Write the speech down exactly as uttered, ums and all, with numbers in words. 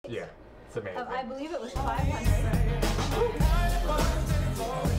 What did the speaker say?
Yeah, it's amazing. Uh, I believe it was five hundred.